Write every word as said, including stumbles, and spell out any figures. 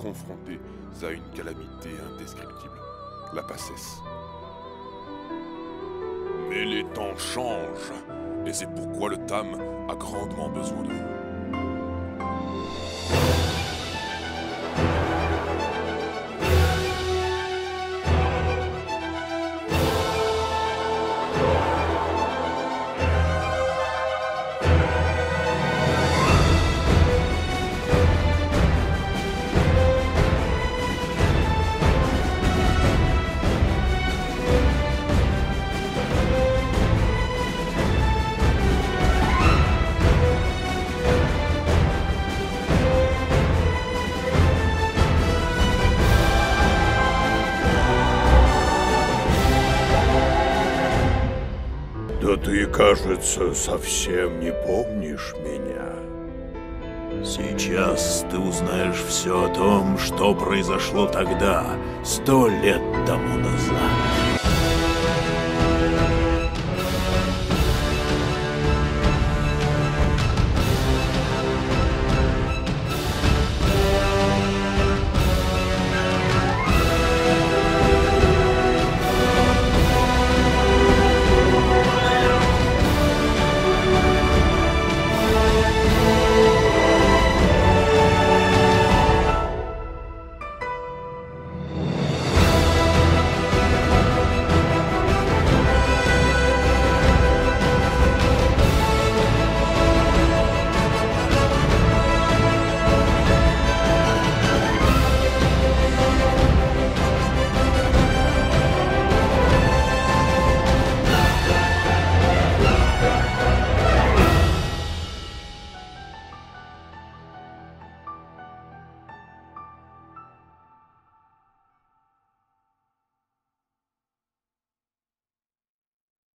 confrontés à une calamité indescriptible, la passesse. Mais les temps changent, et c'est pourquoi le Tam a grandement besoin de vous. Да ты, кажется, совсем не помнишь меня. Сейчас ты узнаешь все о том, что произошло тогда, сто лет тому назад.